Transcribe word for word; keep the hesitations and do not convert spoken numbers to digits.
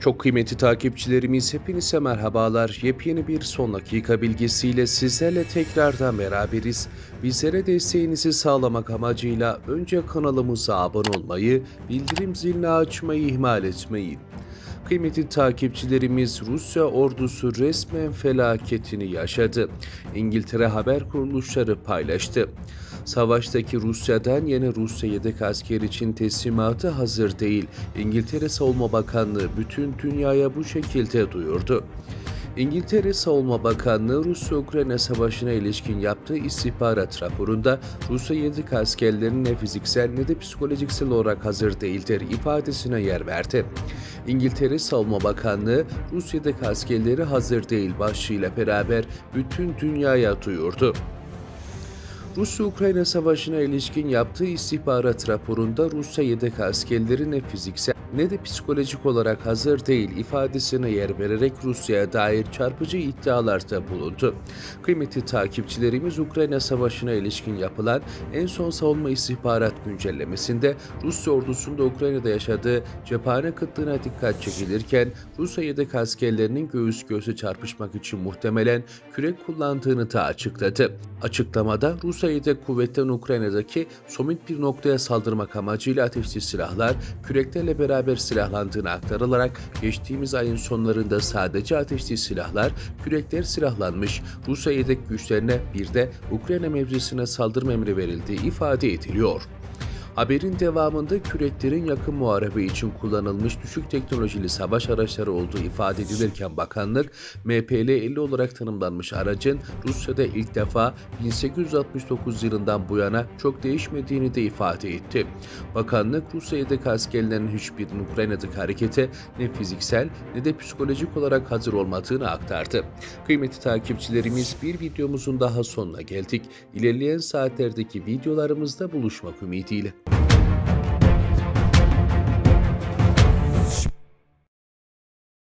Çok kıymetli takipçilerimiz, hepinize merhabalar. Yepyeni bir son dakika bilgisiyle sizlerle tekrardan beraberiz. Bizlere desteğinizi sağlamak amacıyla önce kanalımıza abone olmayı, bildirim zilini açmayı ihmal etmeyin. Kıymetli takipçilerimiz, Rusya ordusu resmen felaketini yaşadı. İngiltere haber kuruluşları paylaştı. Savaştaki Rusya'dan yeni Rusya yedek asker için teslimatı hazır değil. İngiltere Savunma Bakanlığı bütün dünyaya bu şekilde duyurdu. İngiltere Savunma Bakanlığı, Rusya-Ukrayna Savaşı'na ilişkin yaptığı istihbarat raporunda Rusya yedek askerlerinin ne fiziksel ne de psikolojiksel olarak hazır değildir ifadesine yer verdi. İngiltere Savunma Bakanlığı, Rusya yedek askerleri hazır değil başlığıyla beraber bütün dünyaya duyurdu. Rusya-Ukrayna Savaşı'na ilişkin yaptığı istihbarat raporunda Rusya yedek askerleri ne fiziksel ne de psikolojik olarak hazır değil ifadesine yer vererek Rusya'ya dair çarpıcı iddialarda bulundu. Kıymetli takipçilerimiz, Ukrayna Savaşı'na ilişkin yapılan en son savunma istihbarat güncellemesinde Rusya ordusunda Ukrayna'da yaşadığı cephane kıtlığına dikkat çekilirken Rusya yedek askerlerinin göğüs göğüse çarpışmak için muhtemelen kürek kullandığını da açıkladı. Açıklamada Rusya yedek kuvvetlerin Ukrayna'daki somut bir noktaya saldırmak amacıyla ateşli silahlar, küreklerle beraber silahlandığını aktarılarak geçtiğimiz ayın sonlarında sadece ateşli silahlar, kürekler silahlanmış, Rusya yedek güçlerine bir de Ukrayna mevzisine saldırma emri verildiği ifade ediliyor. Haberin devamında küreklerin yakın muharebe için kullanılmış düşük teknolojili savaş araçları olduğu ifade edilirken bakanlık, M P L elli olarak tanımlanmış aracın Rusya'da ilk defa bin sekiz yüz altmış dokuz yılından bu yana çok değişmediğini de ifade etti. Bakanlık, Rusya yedek askerlerinin hiçbirinin Ukrayna'daki harekete ne fiziksel ne de psikolojik olarak hazır olmadığını aktardı. Kıymetli takipçilerimiz, bir videomuzun daha sonuna geldik. İlerleyen saatlerdeki videolarımızda buluşmak ümidiyle.